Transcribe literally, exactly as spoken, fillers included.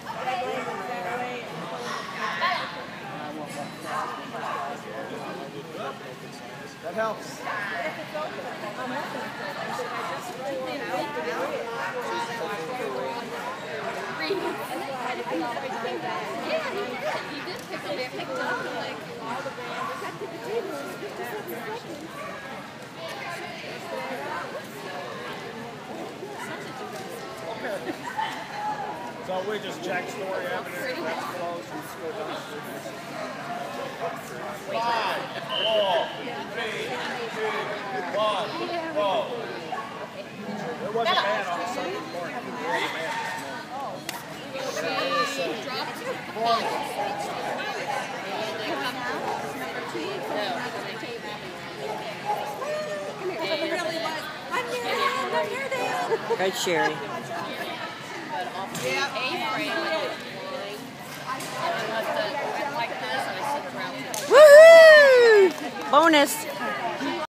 That helps. He did pick up, picked up like all the So we just check Story Avenue, that's close, and just go down the street. Five, four, three, two, one, go. There was a man on Sunday morning. There was a man this morning. She dropped the ball. It really was. I'm near them, I'm near them. Right, Sherry. Yeah. Woohoo! Bonus.